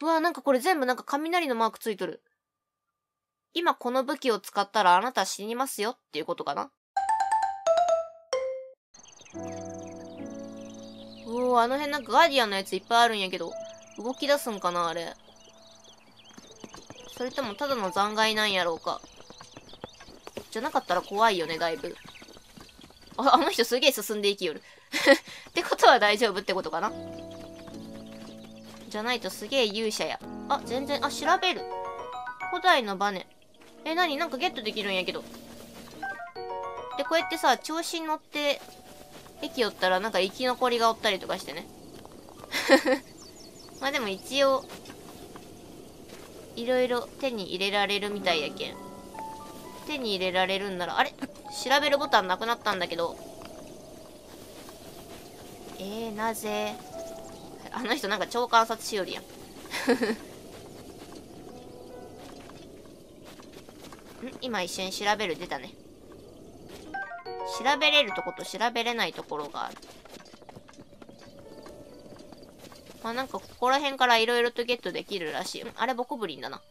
うわ、なんかこれ全部なんか雷のマークついとる。今この武器を使ったらあなた死にますよっていうことかな。おー、あの辺なんかガーディアンのやついっぱいあるんやけど、動き出すんかなあれ。それともただの残骸なんやろうか。じゃなかったら怖いよね、だいぶ。あの人すげえ進んでいきよる。ってことは大丈夫ってことかな。じゃないとすげえ勇者や。あ、全然、調べる。古代のバネ。何なんかゲットできるんやけど。で、こうやってさ、調子に乗って、駅寄ったらなんか生き残りがおったりとかしてね。まあでも一応、いろいろ手に入れられるみたいやけん。手に入れられるんなら、あれ調べるボタンなくなったんだけど。なぜあの人なんか超観察しよるやん。今一瞬調べる出たね。調べれるとこと調べれないところがある。まあなんかここら辺からいろいろとゲットできるらしい。あれボコブリンだな。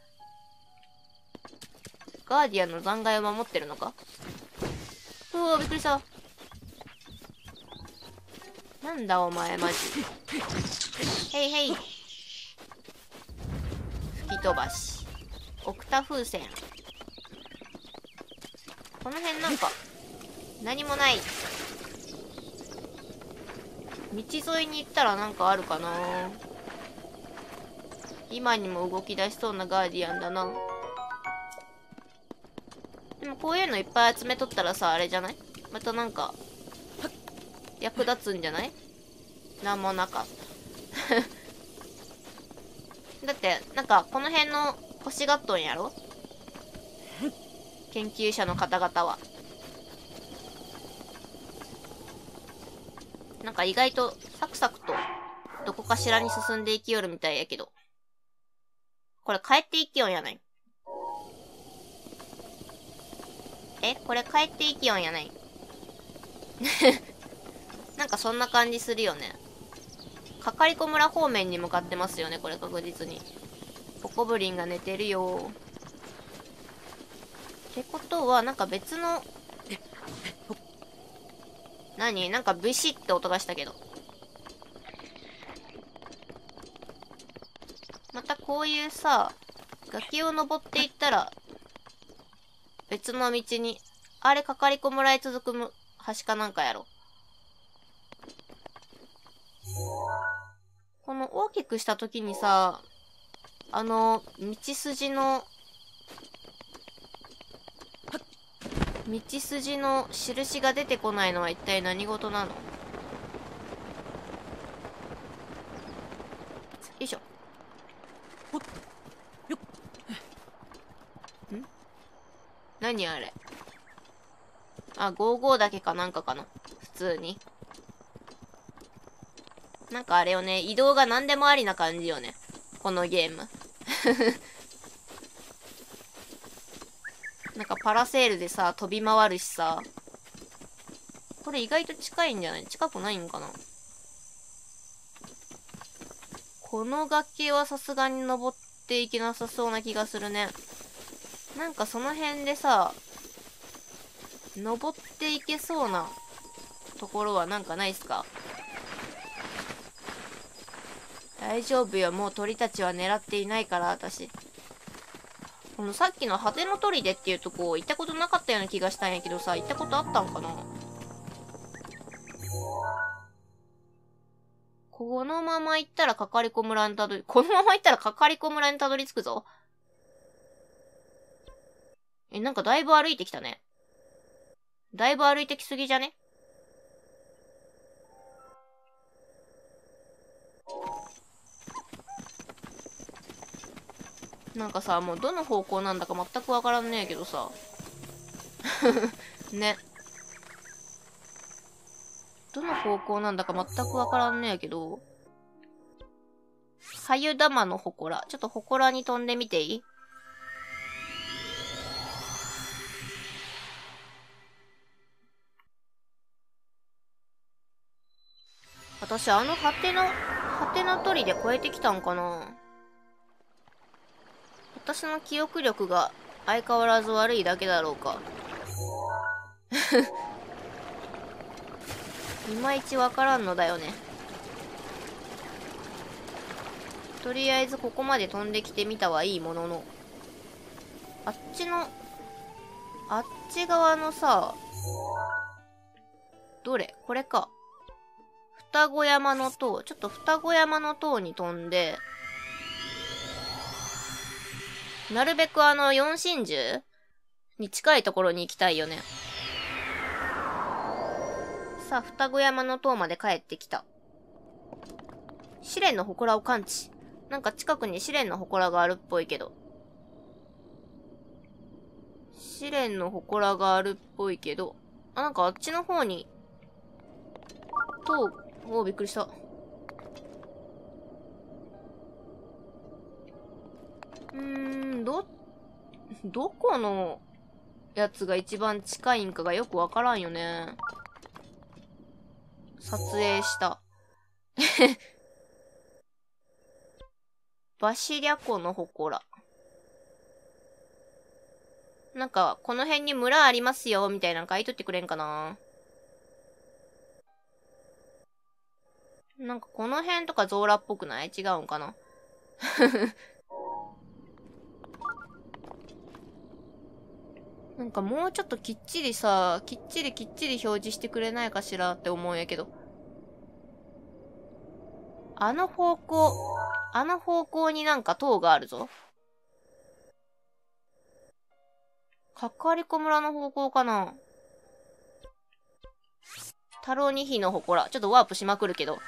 ガーディアンの残骸を守ってるのか。うわ、びっくりした。なんだお前マジ。へいへい。吹き飛ばし。オクタ風船。この辺なんか、何もない。道沿いに行ったらなんかあるかな。今にも動き出しそうなガーディアンだな。でもこういうのいっぱい集めとったらさ、あれじゃない？またなんか、役立つんじゃない？なんもなかった。だって、なんかこの辺の欲しがっとんやろ？研究者の方々は。なんか意外とサクサクとどこかしらに進んでいきよるみたいやけど。これ帰っていきよんやない？これ帰っていきよんやない？なんかそんな感じするよね。かかりこ村方面に向かってますよね、これ確実に。ボコブリンが寝てるよ。ってことは、なんか別の、何？なんかブシって音がしたけど。またこういうさ、崖を登っていったら、別の道に、あれかかりこ村へ続く橋かなんかやろ。この大きくした時にさ、道筋の印が出てこないのは一体何事なの？よいしょ。何あれ。55だけかなんかかな。普通に。なんかあれよね、移動が何でもありな感じよね。このゲーム。なんかパラセールでさ、飛び回るしさ。これ意外と近いんじゃない？近くないんかな？この崖はさすがに登っていけなさそうな気がするね。なんかその辺でさ、登っていけそうなところはなんかないっすか？大丈夫よ、もう鳥たちは狙っていないから、私。このさっきの果ての砦っていうとこ行ったことなかったような気がしたんやけどさ、行ったことあったんかな？このまま行ったらかかりこ村にたどり、このまま行ったらかかりこ村にたどり着くぞ。なんかだいぶ歩いてきたね。だいぶ歩いてきすぎじゃね？なんかさ、もうどの方向なんだか全くわからんねえけどさ。ね。どの方向なんだか全くわからんねえけど。はゆ玉の祠。ちょっと祠に飛んでみていい？私、果ての砦越えてきたんかな？ 私の記憶力が相変わらず悪いだけだろうか。いまいちわからんのだよね。とりあえずここまで飛んできてみたはいいものの、あっち側のさ、どれこれか。双子山の塔。ちょっと双子山の塔に飛んで、なるべく四真珠に近いところに行きたいよね。さあ、双子山の塔まで帰ってきた。試練の祠を感知。なんか近くに試練の祠があるっぽいけど。試練の祠があるっぽいけど。あ、なんかあっちの方に、びっくりした。どこのやつが一番近いんかがよくわからんよね。撮影した。バシリャ湖の祠。なんか、この辺に村ありますよ、みたいなの書いとってくれんかな。なんかこの辺とかゾーラっぽくない？違うんかな。なんかもうちょっときっちり表示してくれないかしらって思うんやけど。あの方向になんか塔があるぞ。かかりこ村の方向かな。太郎二妃の祠。ちょっとワープしまくるけど。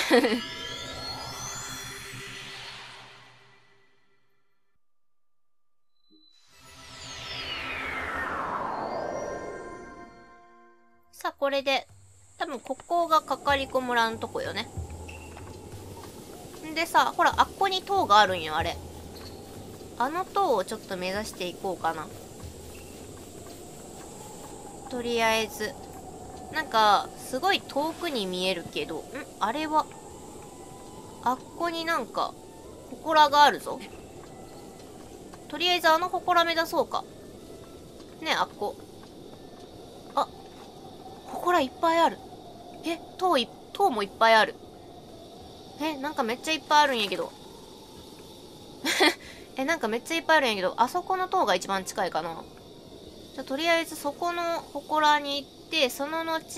さあ、これで、多分ここがかかりこ村のとこよね。んでさ、ほら、あっこに塔があるんよ、あれ。あの塔をちょっと目指していこうかな。とりあえず。なんか、すごい遠くに見えるけど、あれは、あっこになんか、祠があるぞ。とりあえずあの祠目指そうか。ねえ、あっこ。あ、祠いっぱいある。え、塔もいっぱいある。なんかめっちゃいっぱいあるんやけど。なんかめっちゃいっぱいあるんやけど、あそこの塔が一番近いかな。じゃ、とりあえずそこの祠に行って、その後、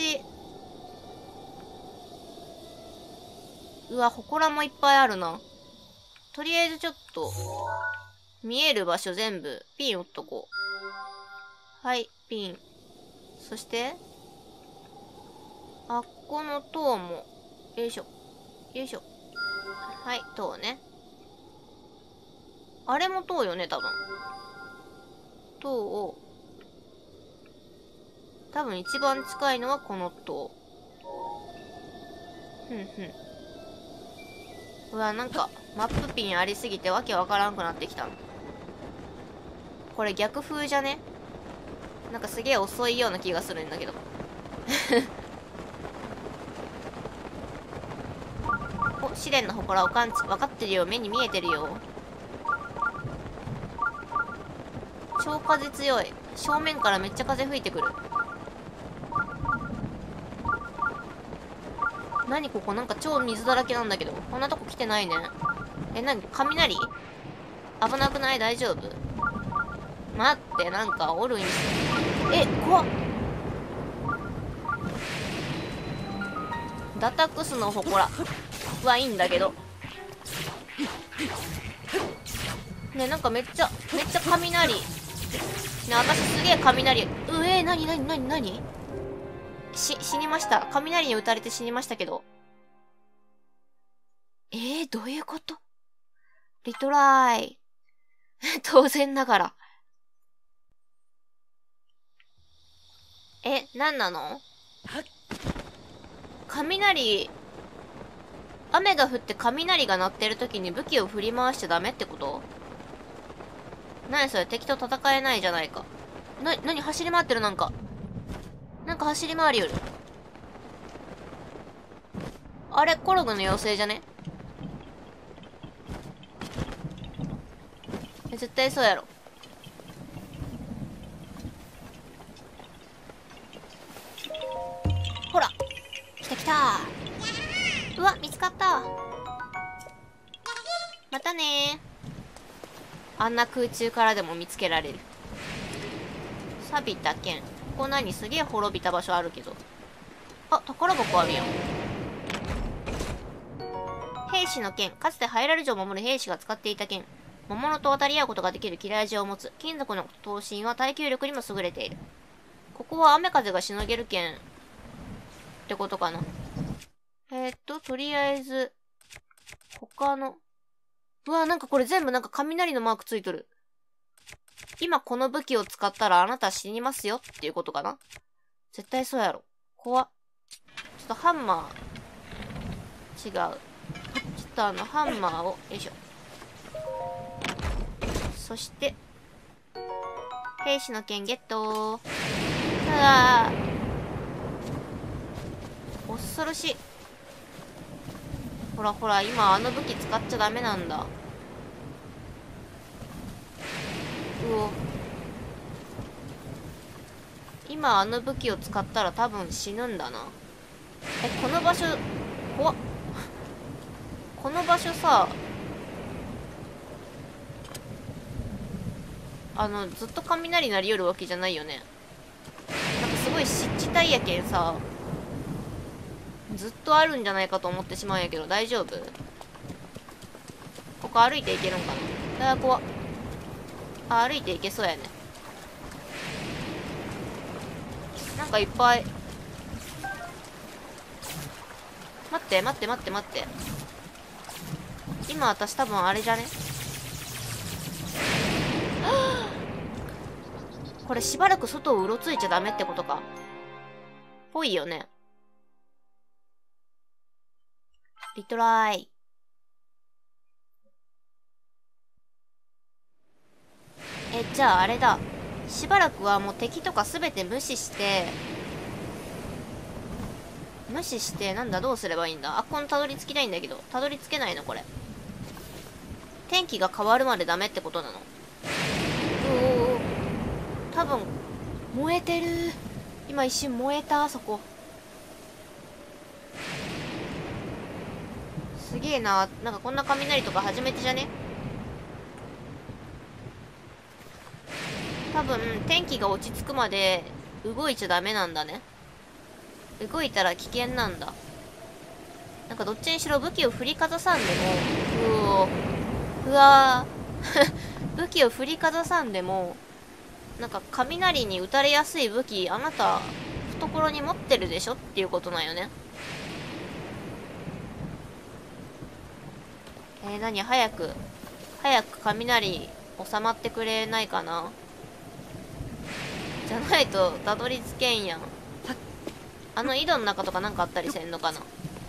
うわ、祠もいっぱいあるな。とりあえずちょっと、見える場所全部、ピン打っとこう。はい、ピン。そして、あっこの塔も、よいしょ。よいしょ。はい、塔ね。あれも塔よね、多分。塔を、多分一番近いのはこの塔。うわ、なんか、マップピンありすぎてわけわからんくなってきた。これ逆風じゃね？なんかすげえ遅いような気がするんだけど。お、試練の祠を感知。分かってるよ。目に見えてるよ。超風強い。正面からめっちゃ風吹いてくる。何ここなんか超水だらけなんだけど。こんなとこ来てないね。何雷？危なくない？大丈夫？待って、なんかおるんや。怖っ。ダタクスの祠はいいんだけど。ね、なんかめっちゃ雷。ね、私すげえ雷。なに死にました。雷に打たれて死にましたけど。どういうこと？リトライ。当然ながら。何なの？雷、雨が降って雷が鳴ってる時に武器を振り回しちゃダメってこと？何それ？敵と戦えないじゃないか。何走り回ってる？なんか走り回りよる。あれ、コログの妖精じゃね？ 絶対そうやろ。ほら来た来た。うわ、見つかった。またねー。あんな空中からでも見つけられる。錆びた剣。ここ何、すげえ滅びた場所あるけど。あ、宝箱あるやん。兵士の剣。かつてハイラル城を守る兵士が使っていた剣。魔物と渡り合うことができる切れ味を持つ。金属の刀身は耐久力にも優れている。ここは雨風がしのげる剣ってことかな。とりあえず、他の。うわ、なんかこれ全部なんか雷のマークついとる。今この武器を使ったらあなた死にますよっていうことかな。絶対そうやろ。怖っ。ちょっとハンマー。違う。ちょっとハンマーを、よいしょ。そして、兵士の剣ゲットー。うわー。恐ろしい。ほらほら、今あの武器使っちゃダメなんだ。うお。今あの武器を使ったら多分死ぬんだな。この場所、怖っ。この場所さ、ずっと雷鳴りよるわけじゃないよね。なんかすごい湿地帯やけんさ、ずっとあるんじゃないかと思ってしまうんやけど、大丈夫？ここ歩いていけるんかな。怖っ。あ、歩いていけそうやね。なんかいっぱい。待って待って待って待って。今私多分あれじゃね？これしばらく外をうろついちゃダメってことか。ぽいよね。リトライ。じゃああれだ。しばらくはもう敵とかすべて無視して、なんだ、どうすればいいんだ。あ、このたどり着きたいんだけど、たどり着けないのこれ。天気が変わるまでダメってことなの？多分、燃えてる。今一瞬燃えた、そこ。すげえな。なんかこんな雷とか初めてじゃね？多分、天気が落ち着くまで動いちゃダメなんだね。動いたら危険なんだ。なんかどっちにしろ武器を振りかざさんでも、うわー武器を振りかざさんでも、なんか雷に打たれやすい武器、あなた、懐に持ってるでしょっていうことなんよね。何？早く雷収まってくれないかな。じゃないとたどり着けんやん。井戸の中とかなんかあったりせんのかな。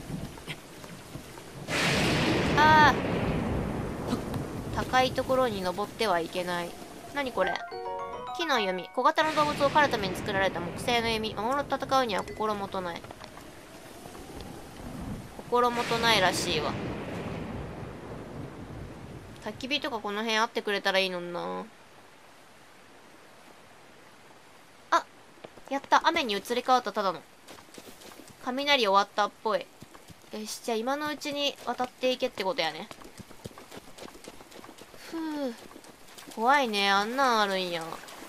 あー、高いところに登ってはいけない。何これ？木の弓。小型の動物を狩るために作られた木製の弓。魔物と戦うには心もとない。心もとないらしいわ。焚き火とかこの辺あってくれたらいいのにな。あ、やった。雨に移り変わったただの。雷終わったっぽい。よし、じゃあ今のうちに渡っていけってことやね。ふぅ。怖いね。あんなんあるんや。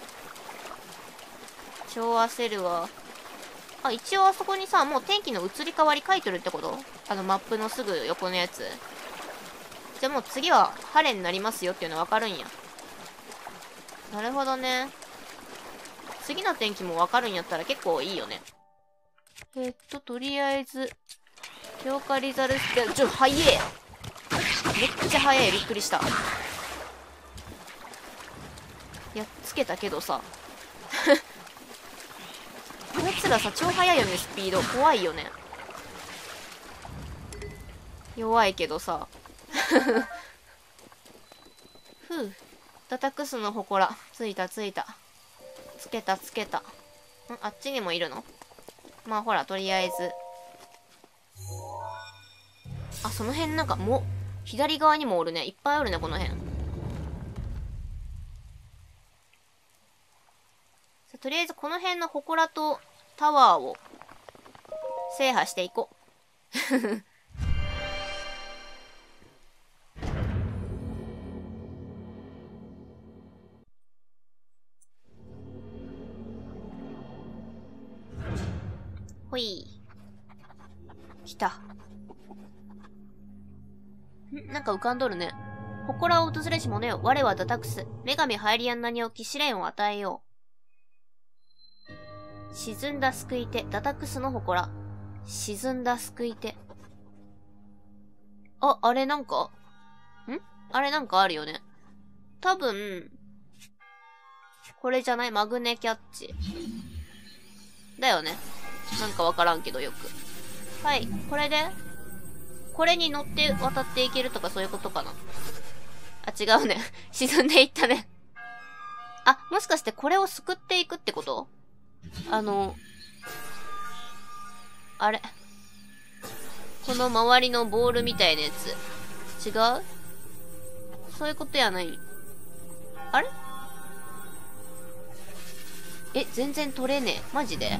超焦るわ。あ、一応あそこにさ、もう天気の移り変わり書いてるってこと？マップのすぐ横のやつ。じゃあもう次は晴れになりますよっていうのわかるんや。なるほどね。次の天気もわかるんやったら結構いいよね。とりあえず、強化リザルステ、早え。めっちゃ早い。びっくりした。やっつけたけどさ。こいつらさ、超速いよね、スピード。怖いよね。弱いけどさ。ふう。ダタクスの祠。ついたついた。つけたつけた。あっちにもいるの？まあほら、とりあえず。あ、その辺なんか左側にもおるね。いっぱいおるね、この辺。 とりあえずこの辺の祠とタワーを制覇していこう。ほい。来た。なんか浮かんどるね。祠を訪れし者よ。我はダタクス。女神ハイリアンナに置き試練を与えよう。沈んだ救い手。ダタクスの祠。沈んだ救い手。あ、あれなんかあれなんかあるよね。多分、これじゃない？マグネキャッチ。だよね。なんかわからんけどよく。はい。これで、これに乗って渡っていけるとかそういうことかな。あ、違うね。沈んでいったね。あ、もしかしてこれを救っていくってこと？あれ。この周りのボールみたいなやつ。違う？そういうことやない。あれ？え、全然取れねえ。マジで？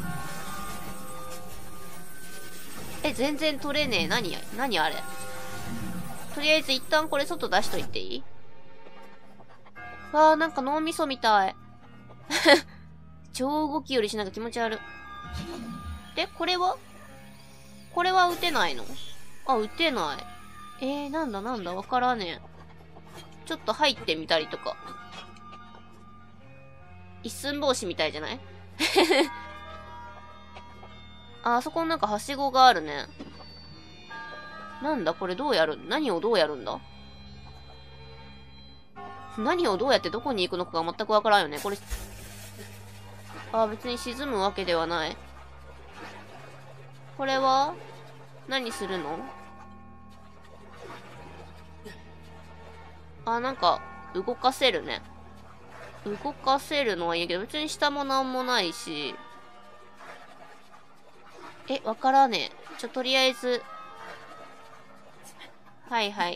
え、全然取れねえ。何あれ。とりあえず一旦これ外出しといていい？わー、なんか脳みそみたい。超動きよりしなんか気持ち悪い。で、これは撃てないの？あ、撃てない。なんだわからねえ。ちょっと入ってみたりとか。一寸法師みたいじゃない？あそこなんかはしごがあるね。なんだこれ何をどうやるんだ？何をどうやってどこに行くのかが全くわからんよね。これ、別に沈むわけではない。これは何するの？なんか、動かせるね。動かせるのはいいけど、別に下もなんもないし。わからねえ。とりあえず。はいはい。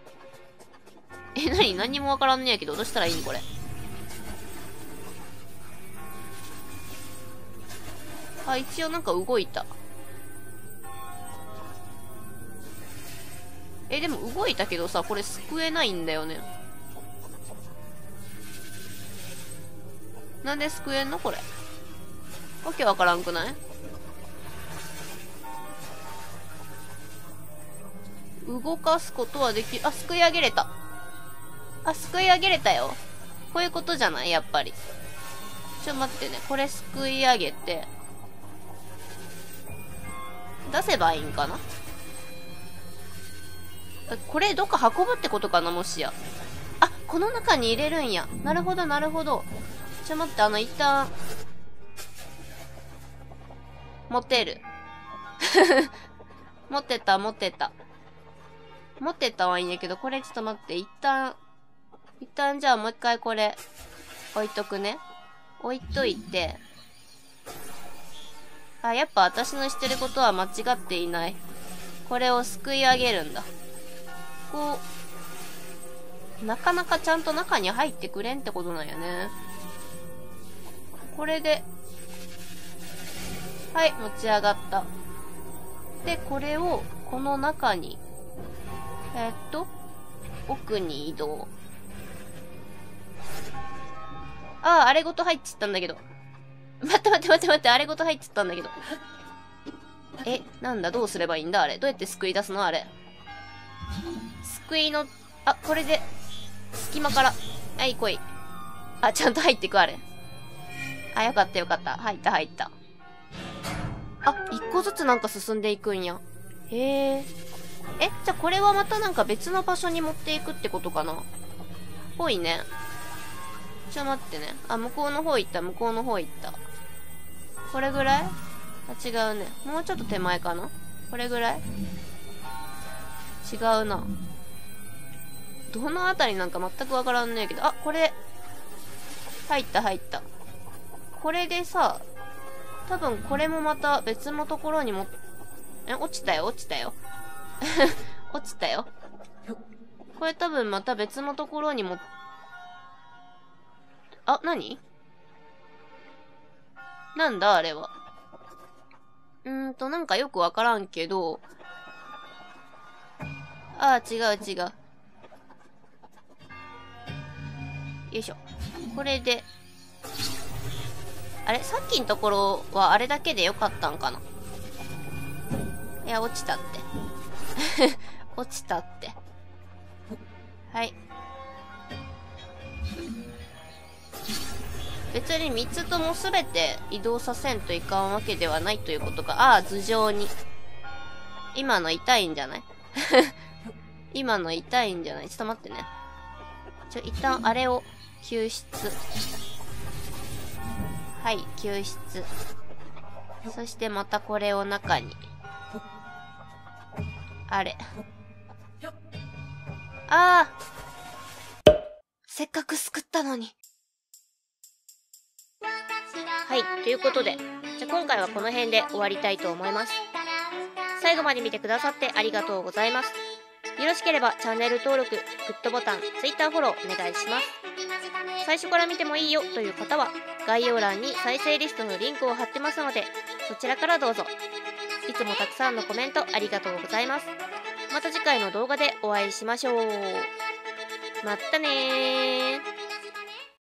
何にもわからんねやけど、どうしたらいいんこれ。一応なんか動いた。でも動いたけどさ、これ救えないんだよね。なんで救えんのこれ。わけわからんくない？動かすことはできる。救い上げれた。救い上げれたよ。こういうことじゃないやっぱり。待ってね。これ救い上げて。出せばいいんかな？これどっか運ぶってことかなもしや。この中に入れるんや。なるほど。待って、一旦。持てる。持ってたはいいんやけど、これちょっと待って、一旦じゃあもう一回これ、置いとくね。置いといて。やっぱ私のしてることは間違っていない。これをすくい上げるんだ。こう、なかなかちゃんと中に入ってくれんってことなんやね。これで、はい、持ち上がった。で、これを、この中に、奥に移動。あれごと入っちったんだけど。待って、あれごと入っちったんだけど。なんだ、どうすればいいんだあれ。どうやって救い出すのあれ。救いの、これで、隙間から。はい、来い。ちゃんと入ってく、あれ。よかった。入った。一個ずつなんか進んでいくんや。へえ。じゃあこれはまたなんか別の場所に持っていくってことかな？ぽいね。待ってね。向こうの方行った。これぐらい？違うね。もうちょっと手前かな？これぐらい？違うな。どのあたりなんか全くわからんねえけど。これ。入った。これでさ、多分これもまた別のところにも、落ちたよ。落ちたよ。これ多分また別のところにも、何？ なんだあれは。なんかよくわからんけど。ああ、違う違う。よいしょ。これで。あれさっきのところはあれだけでよかったんかな。いや、落ちたって。落ちたって。はい。別に3つとも全て移動させんといかんわけではないということか。ああ、頭上に。今の痛いんじゃない？今の痛いんじゃない？ちょっと待ってね。一旦あれを救出。はい、救出。そしてまたこれを中に。あれ。ああ！せっかく救ったのに。はい、ということで、じゃあ今回はこの辺で終わりたいと思います。最後まで見てくださってありがとうございます。よろしければチャンネル登録、グッドボタン、Twitter フォローお願いします。最初から見てもいいよという方は、概要欄に再生リストのリンクを貼ってますので、そちらからどうぞ。いつもたくさんのコメントありがとうございます。また次回の動画でお会いしましょう。まったねー。